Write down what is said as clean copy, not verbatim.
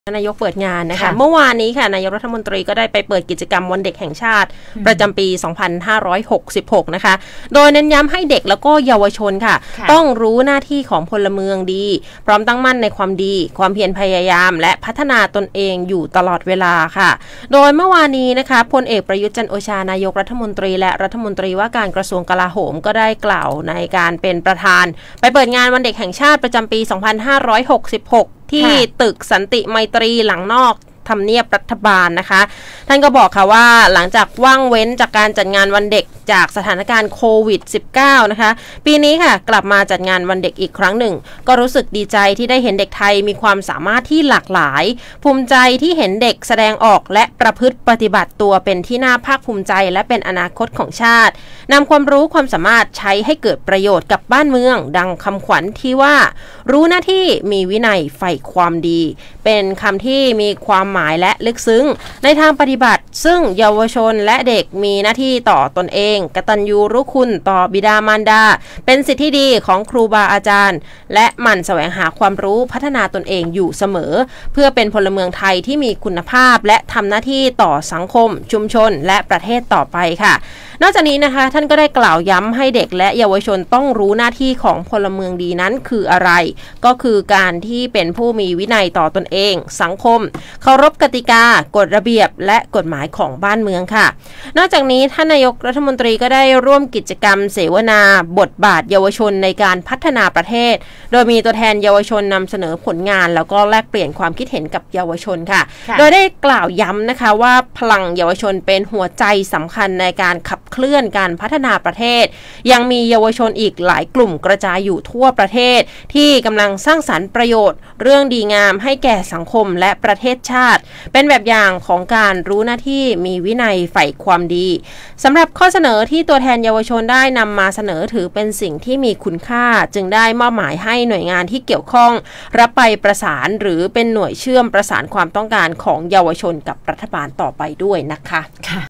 นายกเปิดงานนะคะเมื่อวานนี้ค่ะนายกรัฐมนตรีก็ได้ไปเปิดกิจกรรมวันเด็กแห่งชาติประจำปี 2566 นะคะโดยเน้นย้ำให้เด็กแล้วก็เยาวชนค่ะต้องรู้หน้าที่ของพลเมืองดีพร้อมตั้งมั่นในความดีความเพียรพยายามและพัฒนาตนเองอยู่ตลอดเวลาค่ะโดยเมื่อวานนี้นะคะพลเอกประยุทธ์จันทร์โอชานายกรัฐมนตรีและรัฐมนตรีว่าการกระทรวงกลาโหมก็ได้กล่าวในการเป็นประธานไปเปิดงานวันเด็กแห่งชาติประจำปี 2566 ที่ตึกสันติไมตรีหลังนอกทำเนียบรัฐบาลนะคะท่านก็บอกค่ะว่าหลังจากว่างเว้นจากการจัดงานวันเด็กจากสถานการณ์โควิด -19 นะคะปีนี้ค่ะกลับมาจัดงานวันเด็กอีกครั้งหนึ่งก็รู้สึกดีใจที่ได้เห็นเด็กไทยมีความสามารถที่หลากหลายภูมิใจที่เห็นเด็กแสดงออกและประพฤติปฏิบัติตัวเป็นที่น่าภาคภูมิใจและเป็นอนาคตของชาตินำความรู้ความสามารถใช้ให้เกิดประโยชน์กับบ้านเมืองดังคำขวัญที่ว่ารู้หน้าที่มีวินัยใฝ่ความดีเป็นคำที่มีความหมายและลึกซึ้งในทางปฏิบัติซึ่งเยาวชนและเด็กมีหน้าที่ต่อตนเองกตัญญูรู้คุณต่อบิดามารดาเป็นสิทธิดีของครูบาอาจารย์และหมั่นแสวงหาความรู้พัฒนาตนเองอยู่เสมอเพื่อเป็นพลเมืองไทยที่มีคุณภาพและทำหน้าที่ต่อสังคมชุมชนและประเทศต่อไปค่ะนอกจากนี้นะคะท่านก็ได้กล่าวย้ำให้เด็กและเยาวชนต้องรู้หน้าที่ของพลเมืองดีนั้นคืออะไรก็คือการที่เป็นผู้มีวินัยต่อตนเองสังคมเคารพกติกากฎระเบียบและกฎหมายของบ้านเมืองค่ะนอกจากนี้ท่านนายกรัฐมนตรีก็ได้ร่วมกิจกรรมเสวนาบทบาทเยาวชนในการพัฒนาประเทศโดยมีตัวแทนเยาวชนนำเสนอผลงานแล้วก็แลกเปลี่ยนความคิดเห็นกับเยาวชนค่ะโดยได้กล่าวย้ำนะคะว่าพลังเยาวชนเป็นหัวใจสำคัญในการขับเคลื่อนการพัฒนาประเทศยังมีเยาวชนอีกหลายกลุ่มกระจายอยู่ทั่วประเทศที่กำลังสร้างสรรค์ประโยชน์เรื่องดีงามให้แก่สังคมและประเทศชาติเป็นแบบอย่างของการรู้หน้าที่มีวินัยใฝ่ความดีสำหรับข้อเสนอที่ตัวแทนเยาวชนได้นำมาเสนอถือเป็นสิ่งที่มีคุณค่าจึงได้มอบหมายให้หน่วยงานที่เกี่ยวข้องรับไปประสานหรือเป็นหน่วยเชื่อมประสานความต้องการของเยาวชนกับรัฐบาลต่อไปด้วยนะคะ